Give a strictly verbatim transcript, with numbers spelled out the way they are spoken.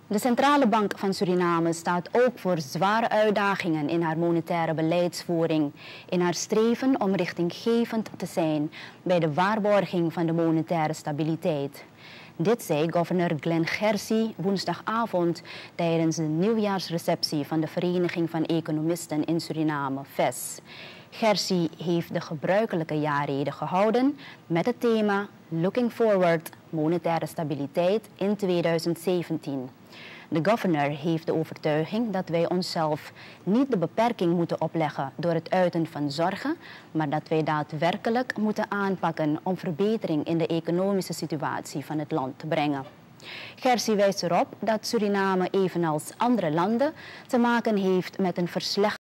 De Centrale Bank van Suriname staat ook voor zware uitdagingen in haar monetaire beleidsvoering, in haar streven om richtinggevend te zijn bij de waarborging van de monetaire stabiliteit. Dit zei governor Glenn Gersi woensdagavond tijdens de nieuwjaarsreceptie van de Vereniging van Economisten in Suriname, V E S. Gersi heeft de gebruikelijke jaarrede gehouden met het thema Looking Forward, monetaire stabiliteit in tweeduizend zeventien. De governor heeft de overtuiging dat wij onszelf niet de beperking moeten opleggen door het uiten van zorgen, maar dat wij daadwerkelijk moeten aanpakken om verbetering in de economische situatie van het land te brengen. Gersi wijst erop dat Suriname evenals andere landen te maken heeft met een verslechtering